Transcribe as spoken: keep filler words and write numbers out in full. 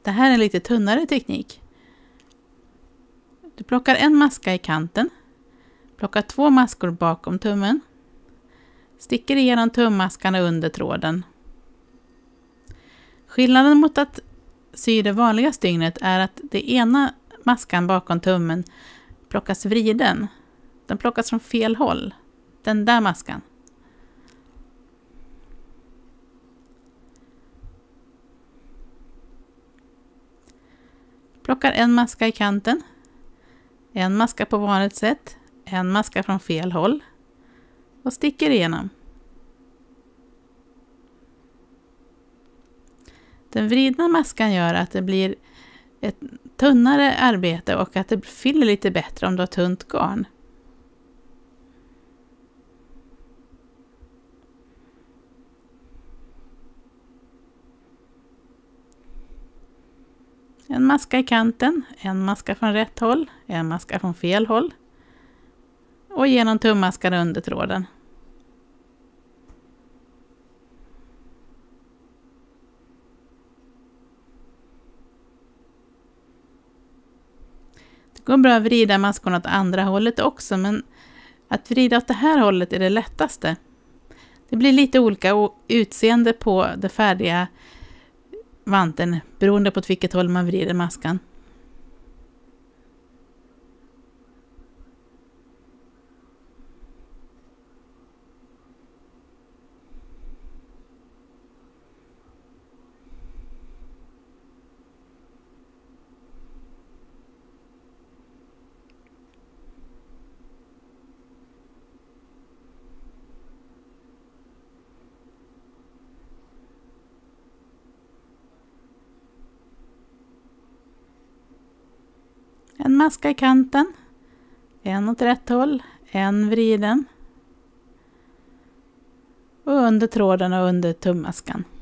det här är en lite tunnare teknik. Du plockar en maska i kanten, plockar två maskor bakom tummen, sticker igenom tummaskarna under tråden. Skillnaden mot att sy det vanliga stygnet är att det ena maskan bakom tummen plockas vriden. Den plockas från fel håll. Den där maskan. Plockar en maska i kanten. En maska på vanligt sätt. En maska från fel håll. Och sticker igenom. Den vridna maskan gör att det blir ett tunnare arbete och att det fyller lite bättre om du har tunt garn. En maska i kanten, en maska från rätt håll, en maska från fel håll och genom tummaskan under tråden. Det går bra att vrida maskorna åt andra hållet också, men att vrida åt det här hållet är det lättaste. Det blir lite olika utseende på det färdiga vanten beroende på vilket håll man vrider maskan. En maska i kanten, en åt rätt håll, en vriden och under tråden och under tummaskan.